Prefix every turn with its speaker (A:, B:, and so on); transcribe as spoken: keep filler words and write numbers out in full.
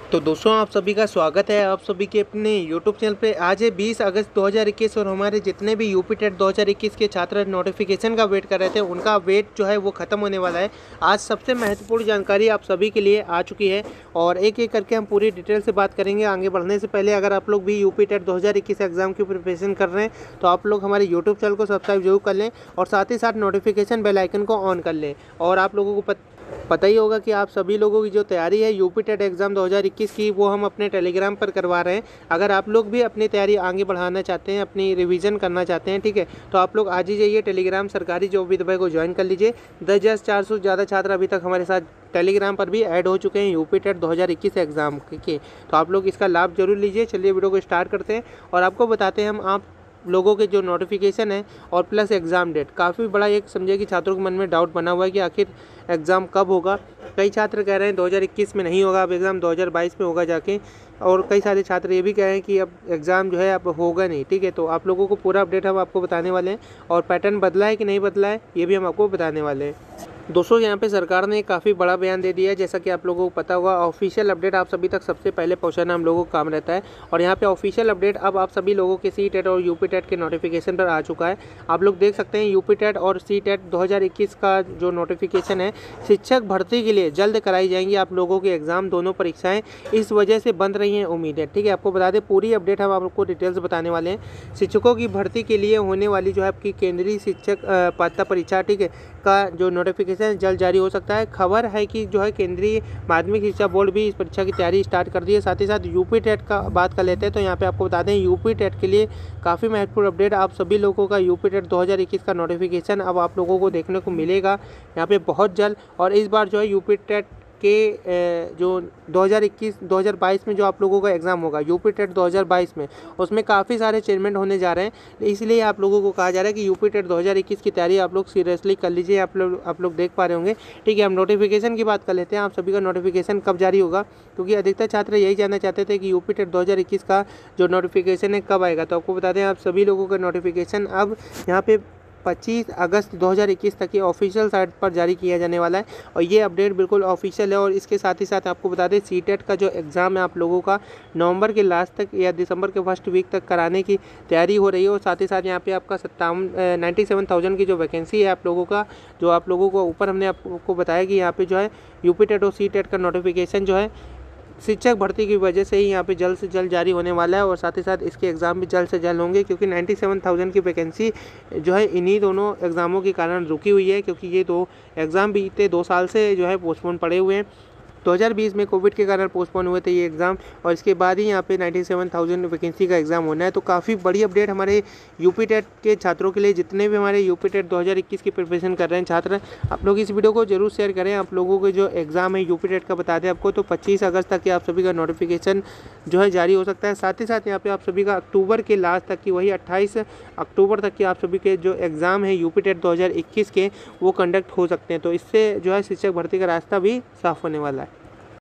A: तो दोस्तों आप सभी का स्वागत है आप सभी के अपने यूट्यूब चैनल पे। आज है बीस अगस्त दो हज़ार इक्कीस और हमारे जितने भी यूपी टेट दो हज़ार इक्कीस के छात्र नोटिफिकेशन का वेट कर रहे थे उनका वेट जो है वो ख़त्म होने वाला है। आज सबसे महत्वपूर्ण जानकारी आप सभी के लिए आ चुकी है और एक एक करके हम पूरी डिटेल से बात करेंगे। आगे बढ़ने से पहले अगर आप लोग भी यूपी टेट दो हज़ार इक्कीस एग्जाम की प्रिपरेशन कर रहे हैं तो आप लोग हमारे यूट्यूब चैनल को सब्सक्राइब जरूर कर लें और साथ ही साथ नोटिफिकेशन बेल आइकन को ऑन कर लें। और आप लोगों को पत... पता ही होगा कि आप सभी लोगों की जो तैयारी है यूपी टेट एग्ज़ाम दो हज़ार इक्कीस की वो हम अपने टेलीग्राम पर करवा रहे हैं। अगर आप लोग भी अपनी तैयारी आगे बढ़ाना चाहते हैं, अपनी रिवीजन करना चाहते हैं, ठीक है, तो आप लोग आज ही जाइए टेलीग्राम सरकारी जॉब विद अभय को ज्वाइन कर लीजिए। दस हज़ार चार सौ ज़्यादा छात्र अभी तक हमारे साथ टेलीग्राम पर भी ऐड हो चुके हैं यूपी टेट दो हज़ार इक्कीस एग्ज़ाम के, तो आप लोग इसका लाभ जरूर लीजिए। चलिए वीडियो को स्टार्ट करते हैं और आपको बताते हैं हम आप लोगों के जो नोटिफिकेशन है और प्लस एग्ज़ाम डेट। काफ़ी बड़ा एक समझिए कि छात्रों के मन में डाउट बना हुआ है कि आखिर एग्ज़ाम कब होगा। कई छात्र कह रहे हैं दो हज़ार इक्कीस में नहीं होगा, अब एग्ज़ाम दो हज़ार बाईस में होगा जाके, और कई सारे छात्र ये भी कह रहे हैं कि अब एग्ज़ाम जो है अब होगा नहीं। ठीक है, तो आप लोगों को पूरा अपडेट हम आपको बताने वाले हैं और पैटर्न बदला है कि नहीं बदला है ये भी हम आपको बताने वाले हैं। दोस्तों यहाँ पे सरकार ने काफ़ी बड़ा बयान दे दिया है, जैसा कि आप लोगों को पता होगा। ऑफिशियल अपडेट आप सभी तक सबसे पहले पहुँचाना हम लोगों का काम रहता है और यहाँ पे ऑफिशियल अपडेट अब आप सभी लोगों के सी टेट और यूपी टेट के नोटिफिकेशन पर आ चुका है। आप लोग देख सकते हैं यूपी टेट और सी टेट दो हज़ार इक्कीस का जो नोटिफिकेशन है शिक्षक भर्ती के लिए जल्द कराई जाएंगी आप लोगों के एग्ज़ाम, दोनों परीक्षाएँ इस वजह से बंद रही हैं उम्मीदें। ठीक है, आपको बता दें पूरी अपडेट हम आपको डिटेल्स बताने वाले हैं। शिक्षकों की भर्ती के लिए होने वाली जो है आपकी केंद्रीय शिक्षक पात्रता परीक्षा, ठीक है, का जो नोटिफिकेशन जल्द जारी हो सकता है। खबर है कि जो है केंद्रीय माध्यमिक शिक्षा बोर्ड भी इस परीक्षा की तैयारी स्टार्ट कर दी है। साथ ही साथ यूपी टेट का बात कर लेते हैं तो यहाँ पे आपको बता दें यूपी टेट के लिए काफ़ी महत्वपूर्ण अपडेट। आप सभी लोगों का यूपी टेट दो हज़ार इक्कीस का नोटिफिकेशन अब आप लोगों को देखने को मिलेगा यहाँ पे बहुत जल्द। और इस बार जो है यूपी टेट के जो दो हज़ार इक्कीस दो हज़ार बाईस में जो आप लोगों का एग्ज़ाम होगा यूपी टेट दो हज़ार बाईस में, उसमें काफ़ी सारे चेंजमेंट होने जा रहे हैं। इसलिए आप लोगों को कहा जा रहा है कि यूपी टेट दो हज़ार इक्कीस की तैयारी आप लोग सीरियसली कर लीजिए। आप लोग आप लोग देख पा रहे होंगे। ठीक है, हम नोटिफिकेशन की बात कर लेते हैं। आप सभी का नोटिफिकेशन कब जारी होगा, क्योंकि अधिकतर छात्र यही जानना चाहते थे कि यूपी टेट दो हज़ार इक्कीस का जो नोटिफिकेशन है कब आएगा। तो आपको बता दें आप सभी लोगों का नोटिफिकेशन अब यहाँ पे पच्चीस अगस्त दो हज़ार इक्कीस तक ये ऑफिशियल साइट पर जारी किया जाने वाला है और ये अपडेट बिल्कुल ऑफिशियल है। और इसके साथ ही साथ आपको बता दें सी टेट का जो एग्ज़ाम है आप लोगों का नवंबर के लास्ट तक या दिसंबर के फर्स्ट वीक तक कराने की तैयारी हो रही है। और साथ ही साथ यहाँ पे आपका सत्तावन नाइन्टी सेवन थाउजेंड की जो वैकेंसी है आप लोगों का, जो आप लोगों को ऊपर हमने आपको बताया कि यहाँ पे जो है यूपी टेट और सी टेट का नोटिफिकेशन जो है शिक्षक भर्ती की वजह से ही यहाँ पे जल्द से जल्द जारी होने वाला है। और साथ ही साथ इसके एग्ज़ाम भी जल्द से जल्द होंगे, क्योंकि सत्तानवे हज़ार की वैकेंसी जो है इन्हीं दोनों एग्ज़ामों के कारण रुकी हुई है, क्योंकि ये दो एग्ज़ाम बीते दो साल से जो है पोस्टपोन पड़े हुए हैं। दो हज़ार बीस में कोविड के कारण पोस्टपोन हुए थे ये एग्ज़ाम और इसके बाद ही यहाँ पे सत्तानवे हज़ार वैकेंसी का एग्ज़ाम होना है। तो काफ़ी बड़ी अपडेट हमारे यूपी टेट के छात्रों के लिए, जितने भी हमारे यूपी टेट दो हज़ार इक्कीस की प्रिपरेशन कर रहे हैं छात्र, आप लोग इस वीडियो को जरूर शेयर करें। आप लोगों के जो एग्ज़ाम है यूपी टेट का बता दें आपको, तो पच्चीस अगस्त तक आप सभी का नोटिफिकेशन जो है जारी हो सकता है। साथ ही साथ यहाँ पे आप सभी का अक्टूबर के लास्ट तक की, वही अट्ठाईस अक्टूबर तक की आप सभी के जो एग्ज़ाम है यूपी टेट दो हज़ार इक्कीस के वो कंडक्ट हो सकते हैं। तो इससे जो है शिक्षक भर्ती का रास्ता भी साफ होने वाला है।